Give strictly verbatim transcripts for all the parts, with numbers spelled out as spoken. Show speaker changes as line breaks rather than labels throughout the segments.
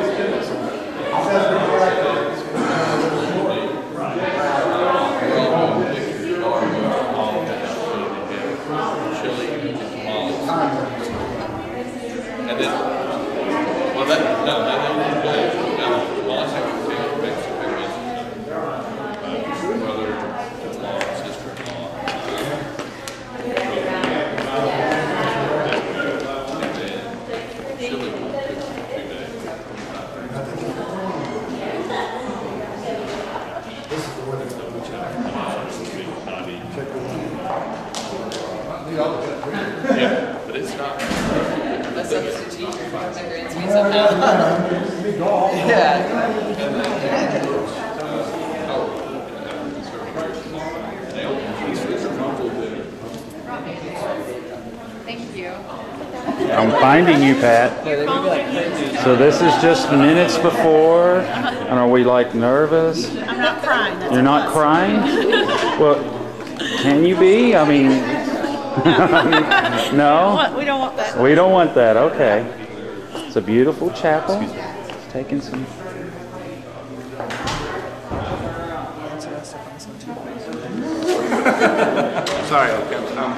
And then, well, that, no, no, no, no, no, well, I think we take it back to pictures. Brother-in-law, sister-in-law. And then Chile won't cook for two days. Yeah, but it's not.
My substitute teacher immigrants me somehow. Yeah. Thank you.
I'm finding you, Pat. So this is just minutes before, and are we like nervous?
I'm not crying. That's
You're not crying? Well, can you be? I mean, no?
We don't want that.
We don't want that. Okay. It's a beautiful chapel. It's taking some.
Sorry, okay. I'm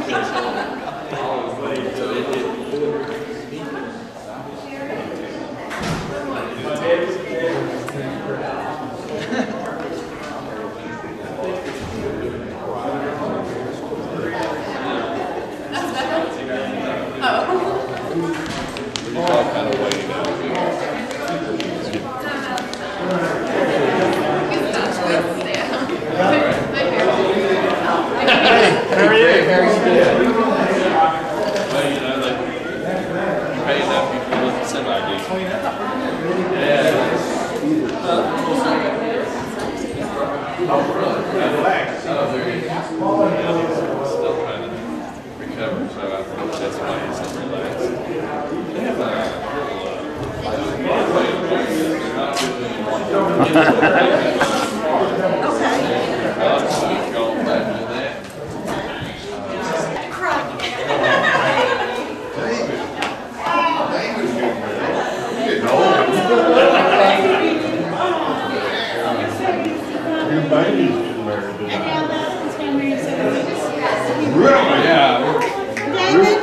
It's all kind of waiting out here.
How are you?
Well, you know, they pay enough people with the semi-D. Yeah. Oh, really? Oh, there you go. Still trying to recover, so I think that's why he's so relaxed. They have a
David?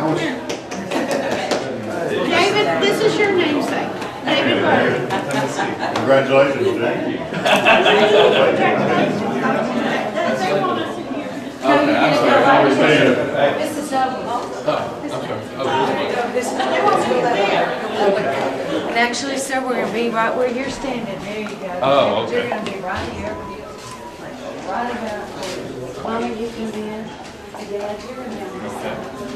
David, this is your namesake. David Murray.
Congratulations, Jack.
Okay, I'm sorry. I was saying.
This is um,
Oh, okay. Oh,
this is and actually, sir, we're gonna be right where you're standing. There you go.
Oh, okay.
You're gonna be right here. Right about. Mama, you can be in. Dad, you're gonna be in.
Okay.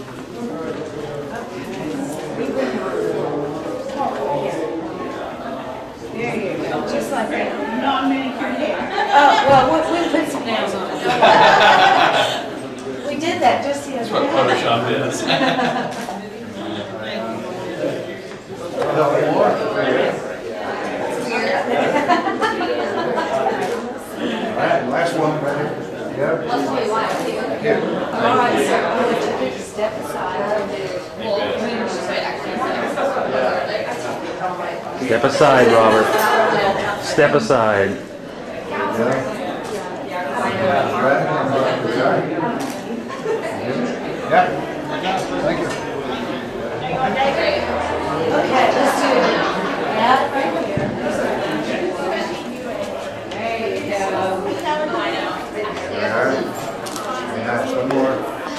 There you go. Just like that.
Not many can hear.
Oh, well, we, we put some nails on it. Don't worry. We did that just the
That's
other
what
day.
Photoshop is.
All right, last one, right here. Yeah. Here.
All right, sir, I'm going to take a step aside.
Step aside, Robert. Step aside.
Yeah. Thank you.
Okay, let's do it now. Yeah, right here. There you go.
Yeah, some more.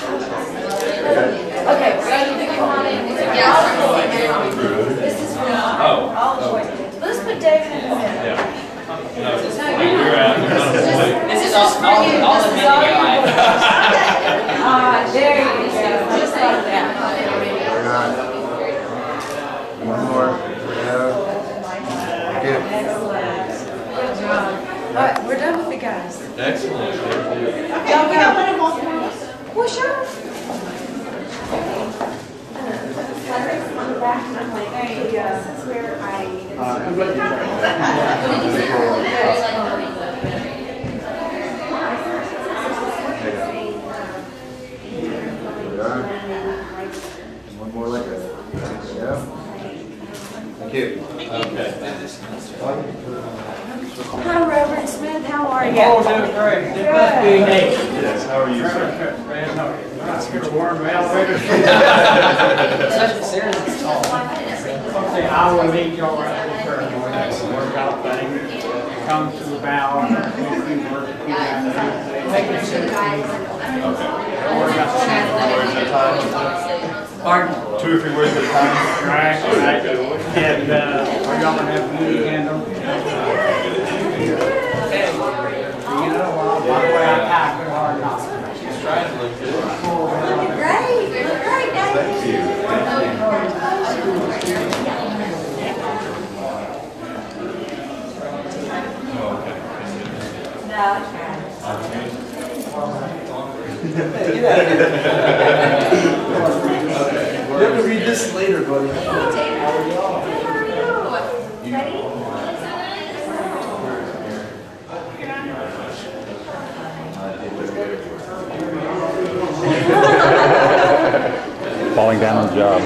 Okay, ready to come on in? Yeah. This is for all the boys. Let's put David in the middle.
Yeah. No, you're out.
This is all, all, all the men in your life. Ah, there you go. Just like that.
One more. Yeah. Good.
Good job. All right, we're done with the guys.
Excellent.
Okay, we got one of them.
Well, sure. There you go. That's where I.
One more like that. Yeah. Thank you.
Okay.
Hi, Reverend Smith. How are you?
Oh, doing great. It must be Nate.
Yes, how are you, sir?
Let's get a warm elevator. Okay, I will lead y'all right to the prayer. It's a workout thing. It comes to the bow. Take your seat. Pardon?
Two or three words at a time.
Right, right. And uh, we're going to have a beauty candle. You know, uh, by the way, I type it hard not.
She's trying to look good.
Great. You look great, Dave.
Thank you.
No, it's fine.
You have to read this later, buddy.
Hey, David. How are you? Ready?
Falling down on the job.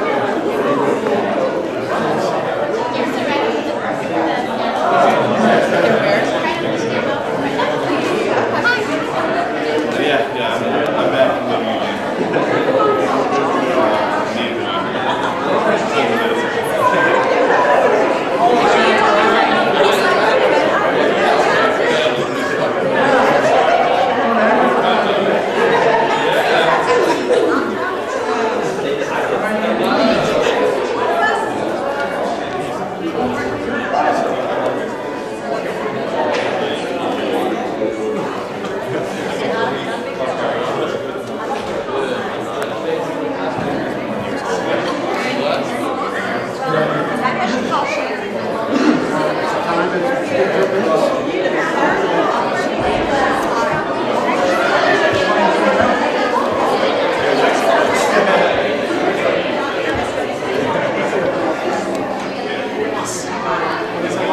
Yes, sir.
It's a